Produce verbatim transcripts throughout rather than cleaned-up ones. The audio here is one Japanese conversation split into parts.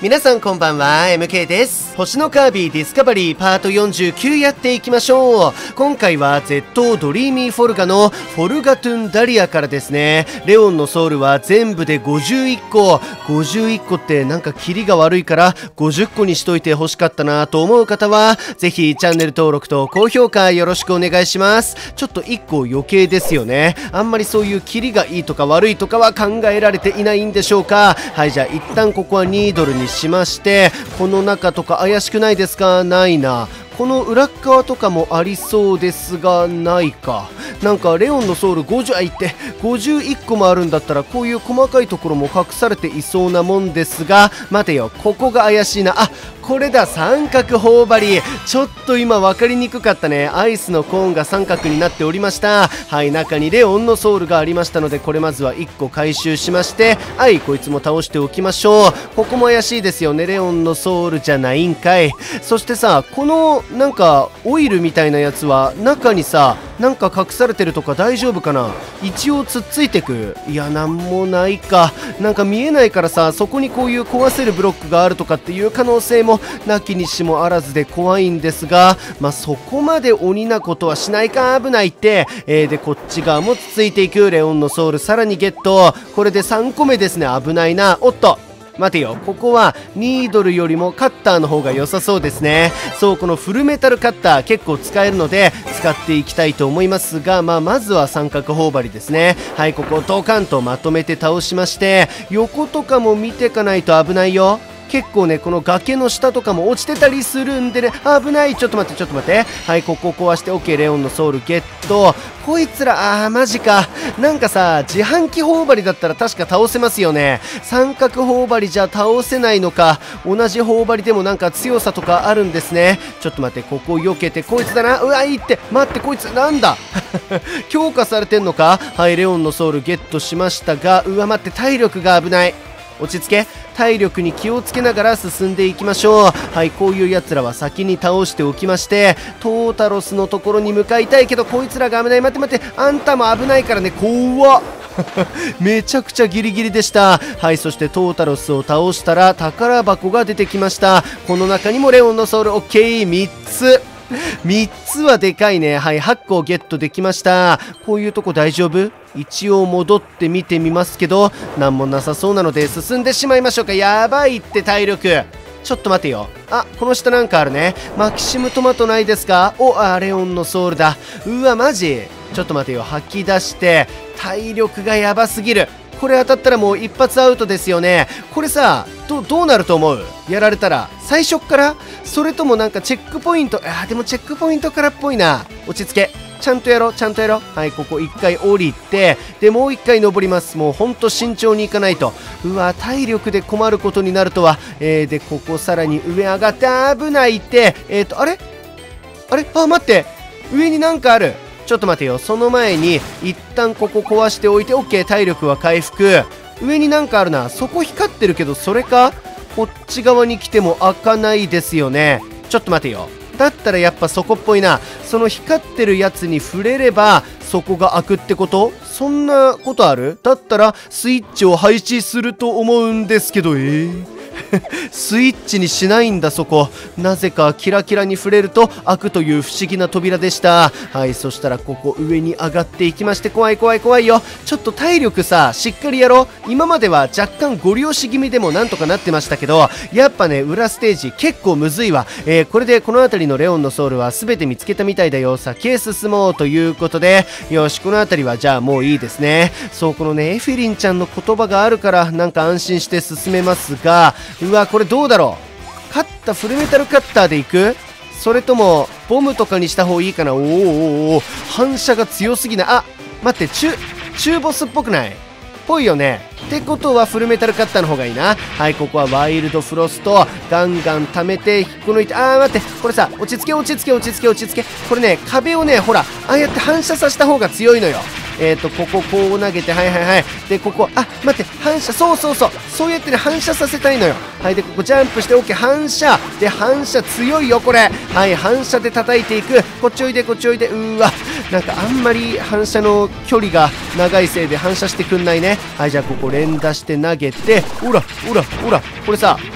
皆さんこんばんは、エムケー です。星のカービィディスカバリーパートよんじゅうきゅうやっていきましょう。今回は ゼット ドリーミーフォルガのフォルガトゥンダリアからですね。レオンのソウルは全部でごじゅういっこ。ごじゅういっこってなんかキリが悪いからごじゅっこにしといて欲しかったなと思う方は、ぜひチャンネル登録と高評価よろしくお願いします。ちょっといっこ余計ですよね。あんまりそういうキリがいいとか悪いとかは考えられていないんでしょうか。はい、じゃあ一旦ここはにドルにしまして、この中とか怪しくないですか？ないな。この裏側とかもありそうですが、ないか。なんかレオンのソウルごじゅう、あ、いってごじゅういっこもあるんだったら、こういう細かいところも隠されていそうなもんですが、待てよ、ここが怪しいな。あ、これだ、三角頬張り。ちょっと今分かりにくかったね。アイスのコーンが三角になっておりました。はい、中にレオンのソウルがありましたので、これまずはいっこ回収しまして、はい、こいつも倒しておきましょう。ここも怪しいですよね。レオンのソウルじゃないんかい。そしてさ、このなんかオイルみたいなやつは中にさ、なんか隠されてるとか大丈夫かな。一応つっついてく。いや、なんもないか。なんか見えないからさ、そこにこういう壊せるブロックがあるとかっていう可能性もなきにしもあらずで怖いんですが、まあそこまで鬼なことはしないか。危ないって、えー、でこっち側もつついていく。レオンのソウルさらにゲット。これでさんこめですね。危ないな。おっと、待てよ、ここはにドルよりもカッターの方が良さそうですね。そう、このフルメタルカッター結構使えるので使っていきたいと思いますが、まあ、まずは三角頬張りですね。はい、ここドカンとまとめて倒しまして、横とかも見てかないと危ないよ。結構ね、この崖の下とかも落ちてたりするんでね、危ない。ちょっと待ってちょっと待って。はい、ここ壊して OK。 レオンのソウルゲット。こいつら、あーマジか。なんかさ、自販機頬張りだったら確か倒せますよね。三角頬張りじゃ倒せないのか。同じ頬張りでもなんか強さとかあるんですね。ちょっと待って、ここ避けて、こいつだな。うわ、いいって。待って、こいつなんだ強化されてんのか。はい、レオンのソウルゲットしましたが、うわ、待って、体力が危ない。落ち着け。体力に気をつけながら進んでいきましょう。はい、こういうやつらは先に倒しておきまして、トータロスのところに向かいたいけど、こいつらが危ない。待って待って、あんたも危ないからね。怖っめちゃくちゃギリギリでした。はい、そしてトータロスを倒したら宝箱が出てきました。この中にもレオンのソウル。 OK、 みっつみっつはでかいね。はい、はっこゲットできました。こういうとこ大丈夫？一応戻って見てみますけど、なんもなさそうなので進んでしまいましょうか。やばいって体力。ちょっと待てよ。あ、この下なんかあるね。マキシムトマトないですか？お、あ、レオンのソウルだ。うわ、マジ？ちょっと待てよ。吐き出して体力がやばすぎる。これ当たったらもう一発アウトですよね。これさ、ど, どうなると思う？やられたら最初っから？それともなんかチェックポイント？あ、でもチェックポイントからっぽいな。落ち着け。ちゃんとやろう、ちゃんとやろう。はい、ここいっかい降りて、でもういっかい登ります。もうほんと慎重にいかないと。うわ、体力で困ることになるとは。えー、でここさらに上上がって危ないって。えーとあれあれあ、待って、上になんかある。ちょっと待てよ。その前に一旦ここ壊しておいて OK。 体力は回復。上になんかあるな。そこ光ってるけど、それか？こっち側に来ても開かないですよね。ちょっと待てよ。だったらやっぱそこっぽいな。その光ってるやつに触れればそこが開くってこと？そんなことある？だったらスイッチを配置すると思うんですけど、えースイッチにしないんだ。そこなぜかキラキラに触れると開くという不思議な扉でした。はい、そしたらここ上に上がっていきまして、怖い怖い怖いよ。ちょっと体力さ、しっかりやろう。今までは若干ご利用し気味でもなんとかなってましたけど、やっぱね、裏ステージ結構むずいわ。えー、これでこの辺りのレオンのソウルは全て見つけたみたいだよ。先へ進もうということで、よし、この辺りはじゃあもういいですね。そう、このね、エフェリンちゃんの言葉があるからなんか安心して進めますが、うわ、これどうだろう。カッタフルメタルカッターでいく？それともボムとかにした方がいいかな。おーおーおー、反射が強すぎない？あ、待って、中中ボスっぽくない？ぽいよね。ってことはフルメタルカッターの方がいいな。はい、ここはワイルドフロストガンガン溜めて引っこ抜いて、あー待って、これさ、落ち着け落ち着け落ち着け落ち着け。これね、壁をね、ほらああやって反射させた方が強いのよ。えーとこここう投げて、はいはいはい。でここ、あ、待って、反射、そうそうそう、そうやってね反射させたいのよ。はい、でここジャンプして OK。 反射で、反射強いよこれ。はい、反射で叩いていく。こっちおいでこっちおいで。うーわ、なんかあんまり反射の距離が長いせいで反射してくんないね。はい、じゃあここ連打して投げて、ほらほらほら、これさ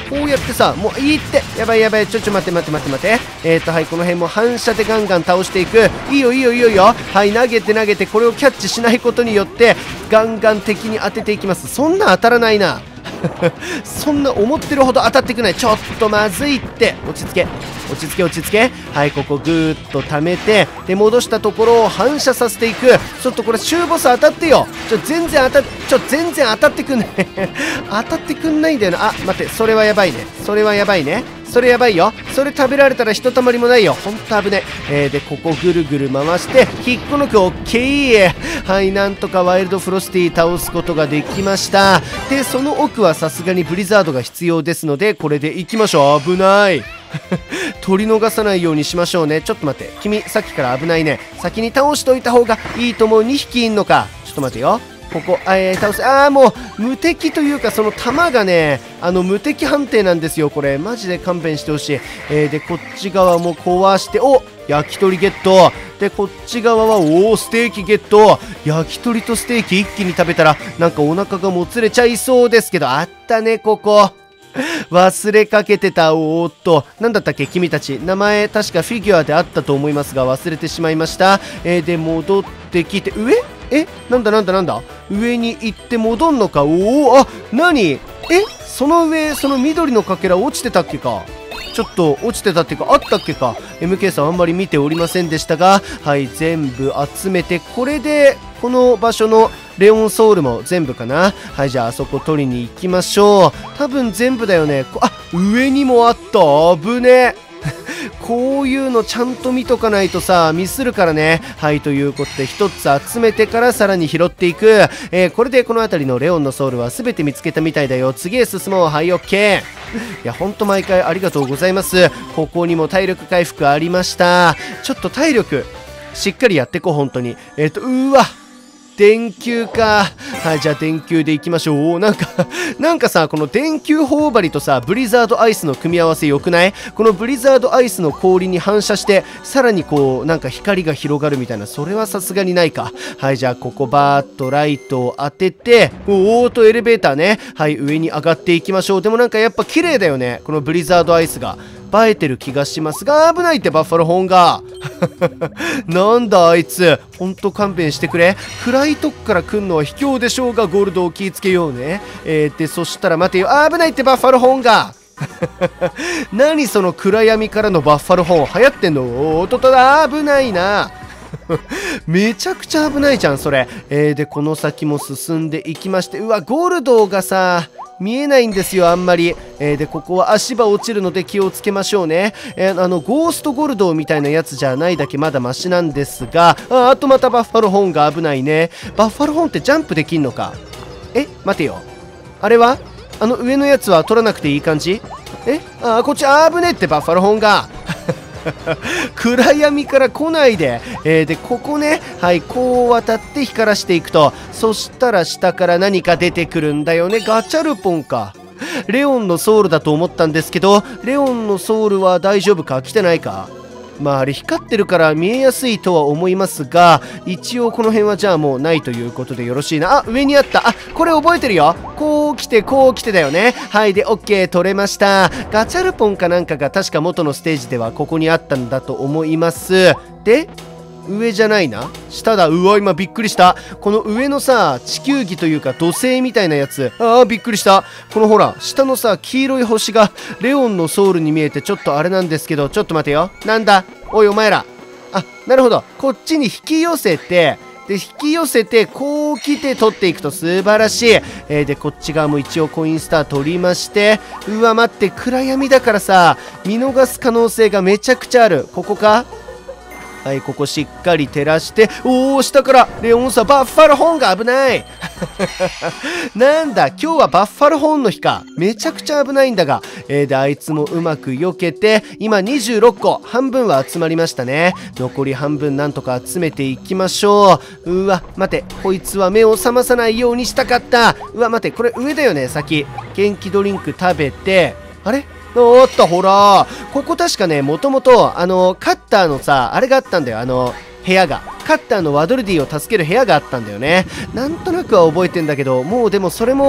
こうやってさ、もういいって、やばいやばい、ちょちょ待って待って待って待って、えーとはい、この辺も反射でガンガン倒していく。いいよいいよいいよいいよ。はい、投げて投げて、これをキャッチしないことによってガンガン敵に当てていきます。そんな当たらないなそんな思ってるほど当たってくない。ちょっとまずいって。落ち着け落ち着け落ち着け。はい、ここぐーっと溜めて、で戻したところを反射させていく。ちょっとこれ中ボス当たってよ。ちょ全然当たっちょ全然当たってくんない当たってくんないんだよな。あ、待って、それはやばいね。それはやばいね。それやばいよ。それ食べられたらひとたまりもないよ。ほんと危ねえ。えー、でここぐるぐる回して引っこ抜く。オッケー。はい、なんとかワイルドフロスティ倒すことができました。でその奥はさすがにブリザードが必要ですので、これでいきましょう。危ない取り逃さないようにしましょうね。ちょっと待って、君さっきから危ないね。先に倒しといた方がいいと思う。にひきいんのか。ちょっと待てよ。ここ、えー、倒せ。ああ、もう無敵というか、その弾がね、あの無敵判定なんですよ。これマジで勘弁してほしい。えー、でこっち側も壊して、お、焼き鳥ゲットで、こっち側はおおステーキゲット。焼き鳥とステーキ一気に食べたらなんかお腹がもつれちゃいそうですけど、あったねここ忘れかけてた。おーっと、なんだったっけ君たち。名前確かフィギュアであったと思いますが忘れてしまいました。えー、で戻ってきて、上えなんだなんだなんだ、上に行って戻んのか。おお、あ、何えその上、その緑のかけら落ちてたっけか。ちょっと落ちてたっていうか、あったっけか。 エムケー さんあんまり見ておりませんでしたが、はい、全部集めて、これでこの場所のレオンソウルも全部かな。はい、じゃああそこ取りに行きましょう。多分全部だよね。あ、上にもあった。危ねこういうのちゃんと見とかないとさ、ミスるからね。はい、ということでひとつ集めてからさらに拾っていく。えー、これでこの辺りのレオンのソウルは全て見つけたみたいだよ。次へ進もう。はい、オッケー。いや、ほんと毎回ありがとうございます。ここにも体力回復ありました。ちょっと体力しっかりやってこう、本当に。えっとうーわ、電球か。はい、じゃあ電球でいきましょう。おー、なんかなんかさ、この電球頬張りとさブリザードアイスの組み合わせよくない？このブリザードアイスの氷に反射してさらにこうなんか光が広がるみたいな、それはさすがにないか。はい、じゃあここバーッとライトを当てて、おーっとエレベーターね。はい、上に上がっていきましょう。でもなんかやっぱ綺麗だよね、このブリザードアイスが映えてる気がしますが、危ないってバッファローホーンがなんだあいつ、ほんと勘弁してくれ。暗いとこから来んのは卑怯でしょうが、ゴールドを気ぃつけようね。えー、でそしたら待てよ、あ、危ないってバッファローホーンが何その暗闇からのバッファローホーン流行ってんの。おっとっとだ、危ないなめちゃくちゃ危ないじゃんそれ。えー、でこの先も進んでいきまして、うわゴールドがさ見えないんですよあんまり。えー、でここは足場落ちるので気をつけましょうね。えー、あのゴーストゴルドみたいなやつじゃないだけまだマシなんですが、あ、あとまたバッファローホーンが危ないね。バッファローホーンってジャンプできんのか。え、待てよ、あれはあの上のやつは取らなくていい感じ。え、あ、こっち危ねえってバッファローホーンが暗闇から来ないで。えー、でここね、はい、こう渡って光らしていくと、そしたら下から何か出てくるんだよね。ガチャルポンか。レオンのソウルだと思ったんですけど、レオンのソウルは大丈夫か、来てないか。まああれ光ってるから見えやすいとは思いますが、一応この辺はじゃあもうないということでよろしいな。あ、上にあった。あ、これ覚えてるよ。こう来てこう来てだよね。はい、で OK 取れました。ガチャルポンかなんかが確か元のステージではここにあったんだと思います。で上じゃないな、下だ。うわ今びっくりした。この上のさ地球儀というか土星みたいなやつ、あーびっくりした。このほら下のさ黄色い星がレオンのソウルに見えてちょっとあれなんですけど、ちょっと待てよ。なんだおいお前ら。あ、なるほど、こっちに引き寄せて、で引き寄せてこう来て取っていくと素晴らしい。えー、でこっち側も一応コインスター取りまして、うわ待って、暗闇だからさ見逃す可能性がめちゃくちゃある。ここか。はい、ここしっかり照らして、おお下からレオンさバッファローホーンが危ないなんだ今日はバッファローホーンの日か。めちゃくちゃ危ないんだが、えー、であいつもうまく避けて、今にじゅうろっこ、半分は集まりましたね。残り半分なんとか集めていきましょう。うわ待て、こいつは目を覚まさないようにしたかった。うわ待て、これ上だよね。先元気ドリンク食べて、あれおっとほら、ここ確かねもともとあのカッターのさあれがあったんだよ。あの部屋が、カッターのワドルディを助ける部屋があったんだよね。なんとなくは覚えてんだけど、もうでもそれも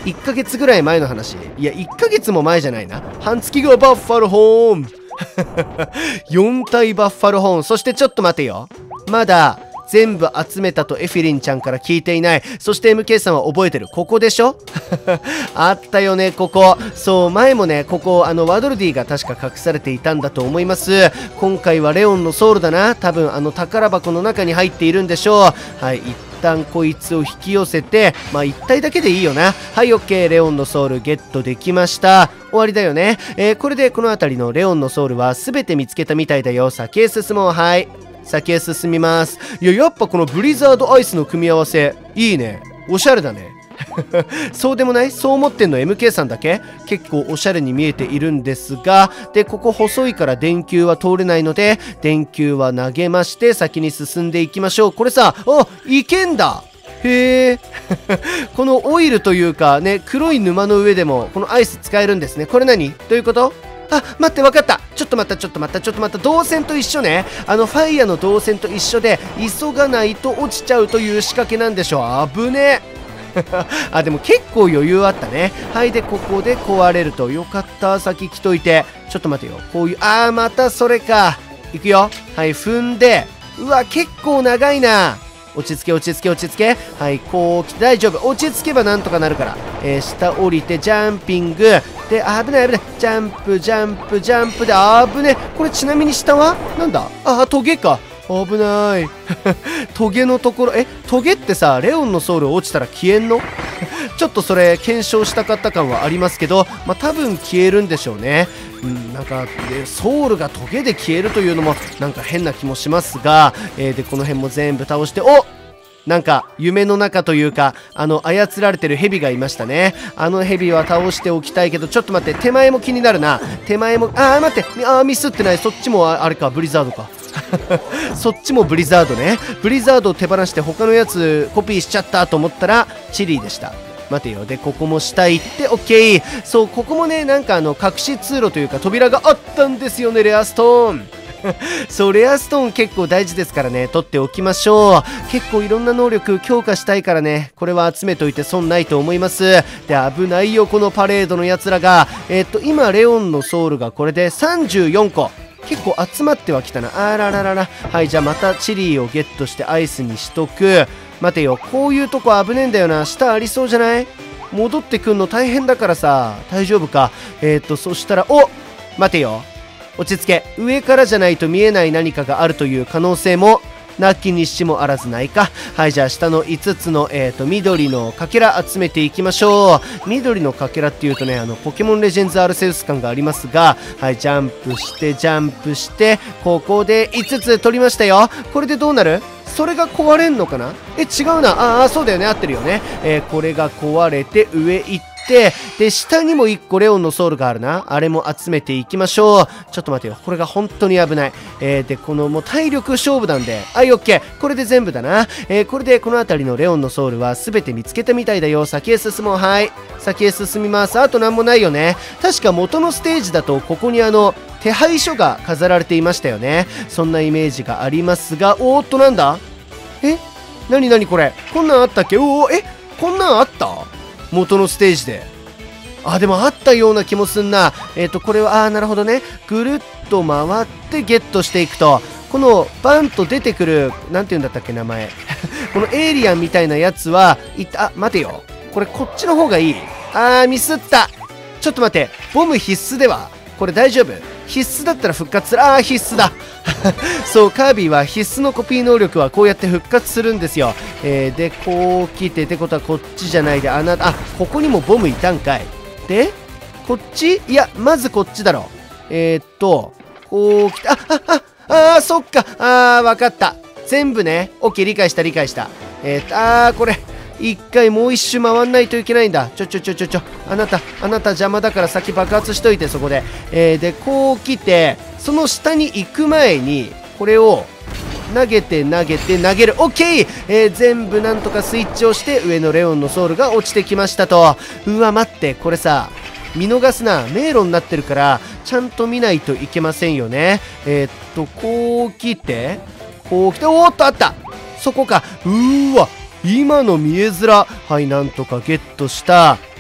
いっかげつぐらい前の話。いや、いっかげつも前じゃないな。半月後バッファローホーンよん体バッファローホーン。そしてちょっと待てよ。まだ全部集めたとエフィリンちゃんから聞いていない。そして エムケー さんは覚えてる。ここでしょあったよね、ここ。そう、前もね、ここ、あの、ワドルディが確か隠されていたんだと思います。今回はレオンのソウルだな。多分、あの、宝箱の中に入っているんでしょう。はい、一旦こいつを引き寄せて、まあ、一体だけでいいよな。はい、オッケー。レオンのソウルゲットできました。終わりだよね。えー、これでこの辺りのレオンのソウルは全て見つけたみたいだよ。先へ進もう。はい。先へ進みます。いや、やっぱこのブリザードアイスの組み合わせいいね。おしゃれだね。そうでもない？そう思ってんの エムケー さんだけ？結構おしゃれに見えているんですが、でここ細いから電球は通れないので、電球は投げまして先に進んでいきましょう。これさ、あ、いけんだ。へえ。このオイルというかね、黒い沼の上でもこのアイス使えるんですね。これ何？どういうこと？あ、待って、わかった。ちょっと待った、ちょっと待った、ちょっと待った。導線と一緒ね。あの、ファイヤーの導線と一緒で、急がないと落ちちゃうという仕掛けなんでしょう。あぶねえ。あ、でも結構余裕あったね。はい、で、ここで壊れると。よかった、先来といて。ちょっと待てよ。こういう、あー、またそれか。いくよ。はい、踏んで。うわ、結構長いな。落ち着け落ち着け落ち着け。はい、こう来て大丈夫。落ち着けばなんとかなるから。えー、下降りてジャンピング。で、あ危ない危ない。ジャンプ、ジャンプ、ジャンプで、あぶね。これちなみに下はなんだ？あ、トゲか。危ない。トゲのところ、え、トゲってさ、レオンのソウル落ちたら消えんの？ちょっとそれ検証したかった感はありますけど、まあ多分消えるんでしょうね。うん、なんかでソウルがトゲで消えるというのもなんか変な気もしますが、えー、でこの辺も全部倒して、お、なんか夢の中というか、あの操られてるヘビがいましたね。あのヘビは倒しておきたいけど、ちょっと待って、手前も気になるな。手前も、あー待って、あーミスってない。そっちもあれか、ブリザードか。そっちもブリザードね。ブリザードを手放して他のやつコピーしちゃったと思ったらチリーでした。待てよ。でここも下行って OK。 そう、ここもね、なんかあの隠し通路というか扉があったんですよね。レアストーンそう、レアストーン結構大事ですからね、取っておきましょう。結構いろんな能力強化したいからね、これは集めといて損ないと思います。で、危ないよこのパレードのやつらが。えー、っと今レオンのソウルがこれでさんじゅうよんこ、結構集まってはきたな。あらららら。はい、じゃあまたチリーをゲットしてアイスにしとく。待てよ、こういうとこ危ねえんだよな。下ありそうじゃない？戻ってくんの大変だからさ。大丈夫か？えー、っとそしたら、お、待てよ、落ち着け。上からじゃないと見えない何かがあるという可能性もなきにしもあらずないか。はい、じゃあ下のいつつの、えー、と緑のかけら集めていきましょう。緑のかけらっていうとね、あのポケモンレジェンズアルセウス感がありますが、はい、ジャンプしてジャンプしてここでいつつ取りましたよ。これでどうなる？それが壊れんのかな？え、違うな。ああ、そうだよね、合ってるよね。えー、これが壊れて上行って、で下にもいっこレオンのソウルがあるな。あれも集めていきましょう。ちょっと待てよ、これが本当に危ない。えー、でこのもう体力勝負なんで、はい、オッケー。これで全部だな。えー、これでこの辺りのレオンのソウルは全て見つけたみたいだよ。先へ進もう。はい、先へ進みます。あとなんもないよね。確か元のステージだとここにあの手配書が飾られていましたよね。そんなイメージがありますが、おーっとなんだ？え、なになにこれ、こんなんあったっけ？おお、え、こんなんあった？元のステージで。あ、でもあったような気もすんな。えっとこれは、あーなるほどね。ぐるっと回ってゲットしていくと、このバンと出てくる、なんていうんだったっけ名前このエイリアンみたいなやつはいた。あ、待てよ、これこっちの方がいい。あーミスった。ちょっと待って、ボム必須ではこれ大丈夫？必須だったら復活する。あー必須だそう、カービィは必須のコピー能力はこうやって復活するんですよ。えー、でこう来て、ってことはこっちじゃないで、あなた、あ、ここにもボムいたんかい。でこっち、いやまずこっちだろ。えー、っとこう来て、ああああーそっか。あーわかった、全部ね。オッケー、理解した理解した。えー、っとあーこれ一回もう一周回んないといけないんだ。ちょちょちょちょちょ、あなたあなた邪魔だから先爆発しといて、そこで。えー、でこう来て、その下に行く前にこれを投げて投げて投げる。オッケー、えー、全部なんとかスイッチをして上のレオンのソウルが落ちてきましたと。うわ待って、これさ見逃すな。迷路になってるからちゃんと見ないといけませんよね。えー、っとこう来てこう来て、おーっとあった、そこか。うーわ今の見えづら。はい、なんとかゲットした。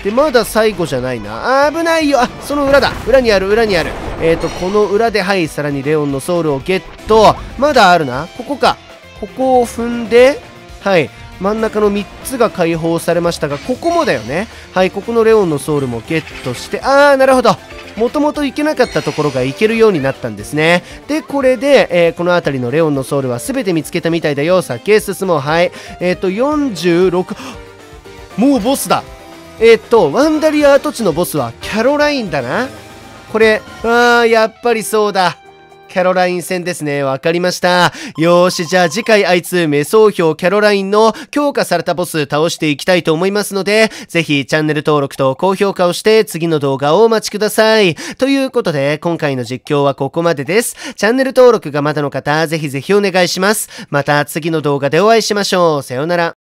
で、まだ最後じゃないな。あ、危ないよ。あ、その裏だ。裏にある、裏にある。えっと、この裏で、はい、さらにレオンのソウルをゲット。まだあるな。ここか。ここを踏んで、はい。真ん中のみっつが解放されましたが、ここもだよね。はい、ここのレオンのソウルもゲットして、あー、なるほど。もともと行けなかったところが行けるようになったんですね。で、これで、えー、この辺りのレオンのソウルは全て見つけたみたいだよ。先へ進もう。はい。えっと、よんじゅうろく、もうボスだ。えっと、ワンダリア跡地のボスはキャロラインだな。これ、あー、やっぱりそうだ。キャロライン戦ですね。わかりました。よーし、じゃあ次回あいつメソウヒョウキャロラインの強化されたボス倒していきたいと思いますので、ぜひチャンネル登録と高評価をして次の動画をお待ちください。ということで、今回の実況はここまでです。チャンネル登録がまだの方、ぜひぜひお願いします。また次の動画でお会いしましょう。さようなら。